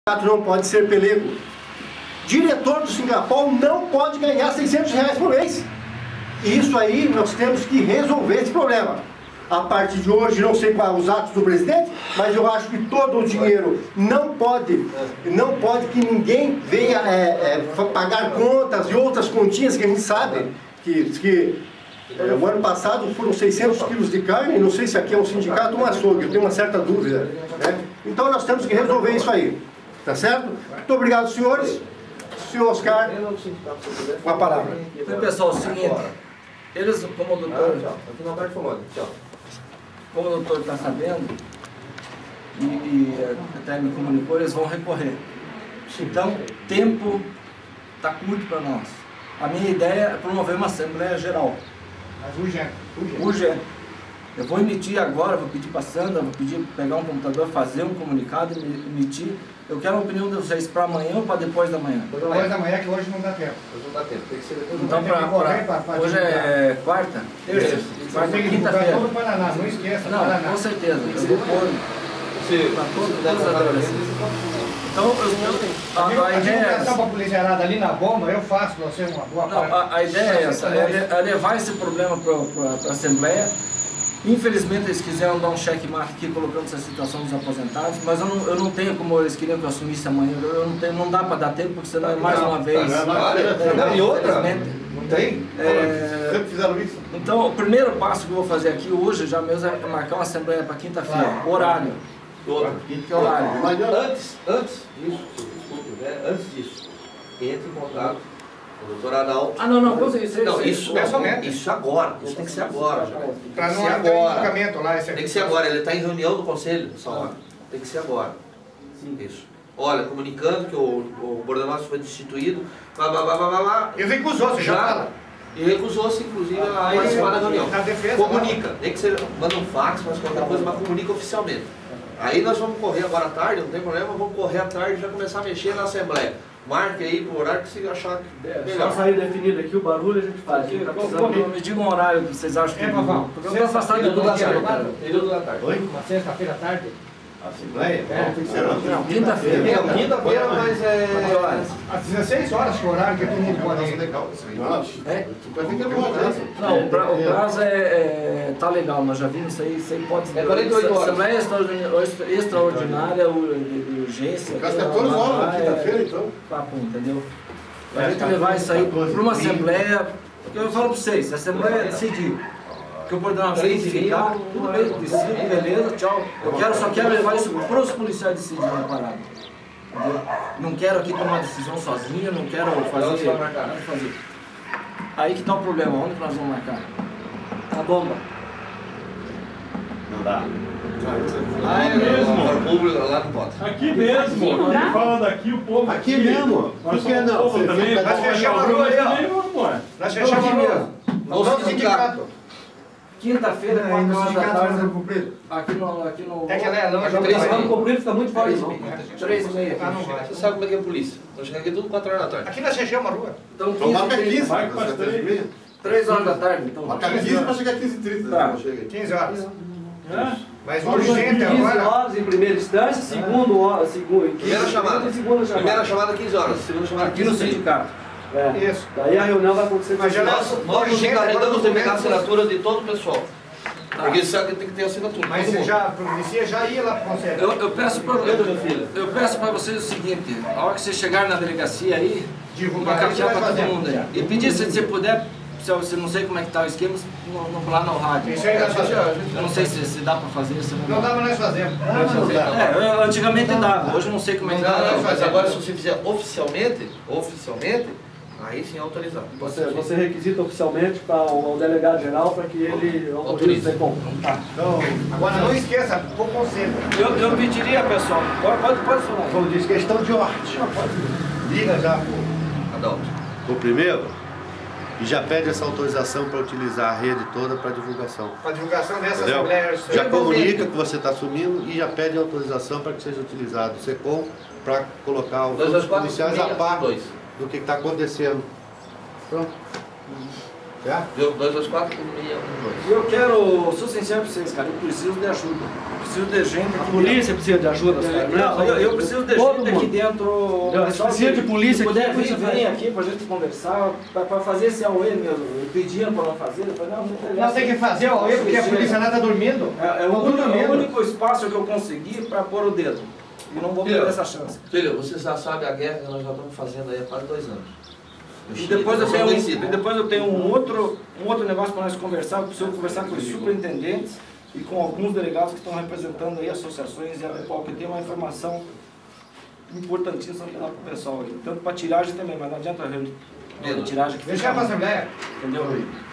Não pode ser pelego. Diretor do Singapur não pode ganhar R$600 por mês. Isso aí nós temos que resolver esse problema. A partir de hoje, não sei quais os atos do presidente, mas eu acho que todo o dinheiro não pode que ninguém venha pagar contas e outras continhas que a gente sabe que o ano passado foram 600 quilos de carne. Não sei se aqui é um sindicato ou um açougue, eu tenho uma certa dúvida, né? Então nós temos que resolver isso aí. Tá certo? Muito obrigado, senhores. Senhor Oscar, com a palavra. Então, pessoal, é o seguinte, eles, como o doutor, como o doutor está sabendo, e até me comunicou, eles vão recorrer. Então, tempo está curto para nós. A minha ideia é promover uma Assembleia Geral. Mas urgente. Eu vou emitir agora, vou pedir para a Sandra, vou pedir para pegar um computador, fazer um comunicado e emitir. Eu quero a opinião de vocês para amanhã ou para depois da manhã? Depois da manhã, que hoje não dá tempo. Hoje não dá tempo, tem que ser depois. Então, hoje é quarta? Terça? Quarta, quinta-feira. Todo o Paraná, não esqueça. Não, Paraná. com certeza. Eu vou pôr para todas as adolescentes. Então, a ideia é essa. Para a policiarada ali na bomba, eu faço para você uma boa parte. Não, a ideia é essa, é levar esse problema para a Assembleia. Infelizmente eles quiseram dar um cheque-mate aqui colocando essa situação dos aposentados, mas eu não tenho como eles queriam que eu assumisse amanhã, não dá para dar tempo, porque senão é mais uma vez. E outra? Não tem? Sempre fizeram isso. Então o primeiro passo que eu vou fazer aqui hoje, já mesmo, é marcar uma assembleia para quinta-feira, horário. Que horário? Mas antes disso, entre em contato com o doutor Adalto. Não, isso agora, isso tem que ser agora. Para não haver julgamento lá. Tem que ser agora, ele está em reunião do conselho essa hora. Tem que ser agora. Isso. Olha, comunicando que o Bordanossi foi destituído, Ele recusou, você já fala. E recusou-se, inclusive, a participar da reunião. Comunica, nem que você manda um fax, mas qualquer coisa, mas comunica oficialmente. Aí nós vamos correr agora à tarde, não tem problema, vamos correr à tarde e já começar a mexer na Assembleia. Marque aí pro horário que você achar melhor. Só sair definido aqui o barulho a gente faz. Me diga um horário que vocês acham que... Porque eu estou afastado do Período da tarde. Oi? Uma sexta-feira à tarde? Assembleia? Não, quinta-feira. Quinta-feira, mas é... Às 16 horas, que é o horário que todo mundo pode ir. Não, o prazo tá legal, nós já vimos isso aí pode ser. É 48 horas. Assembleia extraordinária, urgência. Às 14 horas, quinta-feira, então. Papo, entendeu? A gente levar isso aí para uma assembleia, porque eu falo para vocês, se a assembleia decidir que o Bordanossi tem que ficar, tudo bem, decide, beleza, tchau. Só quero levar isso para os policiais decidirem a parada. Entendeu? Não quero aqui tomar decisão sozinho, não quero fazer. Aí que está o problema, onde que nós vamos marcar? A bomba. Não dá. Lá é mesmo. Lá não pode. Aqui mesmo. Falando aqui, o povo. Aqui mesmo. Por que não? Nós fechamos a rua aí, ó. Nós fechamos a rua. Não, sindicato. Quinta-feira, 4 horas da tarde. Aqui no... É que ela é longe. 3 anos comprido fica muito fácil. 3h30. Você sabe como é que é a polícia? Nós chegamos aqui tudo 4 horas da tarde. Aqui nós fechamos a rua. Então, marca 15. Vai com as 3h30. 3 horas da tarde, então. Marca 15 para chegar a 15h30. Tá. 15 horas. É? Mas urgente agora. horas em primeira instância, Primeira chamada 15 horas, segunda chamada Aqui no sindicato. Isso. Daí a reunião vai acontecer. Mas já Nós nos encarregamos de pegar a assinatura de todo o pessoal. Porque sabe que tem que ter assinatura. Mas todo você mundo. já, a polícia já ia lá pro conselho. Eu peço para vocês o seguinte, a hora que vocês chegarem na delegacia aí, Divulgar marcar isso, para vai todo fazer. mundo aí. E pedir, se você puder, se eu não sei como é que tá o esquema, lá no rádio. Isso aí nós fazemos. Eu não sei se dá para fazer, se Não dá, mas nós fazemos. antigamente dava, hoje eu não sei como é que Não, tá. mas agora se você fizer oficialmente, aí sim é autorizado. Você requisita oficialmente para o delegado geral para que ele autorize o compra. Então, agora não esqueça, pro conselho. Eu pediria, pessoal, pode falar. Como diz, questão de ordem. Liga já O primeiro, e já pede essa autorização para utilizar a rede toda para divulgação. Para divulgação dessa Entendeu? assembleia. Já comunica que você está assumindo e já pede autorização para que seja utilizado o SECOM para colocar os policiais a par do que está acontecendo. Pronto. Já? Deu 224 por 1.000. Eu quero, sou sincero para vocês, cara, eu preciso de ajuda. Eu preciso de gente A aqui. polícia precisa de ajuda, cara. Não, eu preciso de Todo gente aqui mundo. dentro. Não, Pessoal, precisa de polícia se puder aqui, vir, você vem faz. aqui pra gente conversar, pra fazer esse AUE mesmo. Pedindo pra não fazer, eu falei, não, Nós temos que fazer, ó, porque a polícia lá tá dormindo. É o único espaço que eu consegui para pôr o dedo. E não vou perder essa chance. Filho, você já sabe a guerra que nós já estamos fazendo aí há quase 2 anos. E depois eu tenho um outro negócio para nós conversar. Eu preciso conversar com os superintendentes e com alguns delegados que estão representando aí associações e a Bepol, que tem uma informação importantíssima para dar para o pessoal aí. Tanto para tiragem também, mas não adianta tiragem que Deixa pra Assembleia. entendeu?